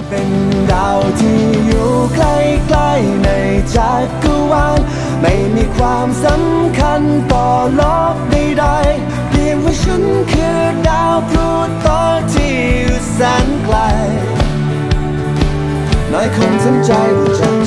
เป็นดาวที่อยู่ใกล้ๆในจักรวาลไม่มีความสำคัญต่อโลกใดๆเพียงว่าฉันคือดาวพลูโตที่อยู่แสนไกลน้อยคนสนใจว่าจะ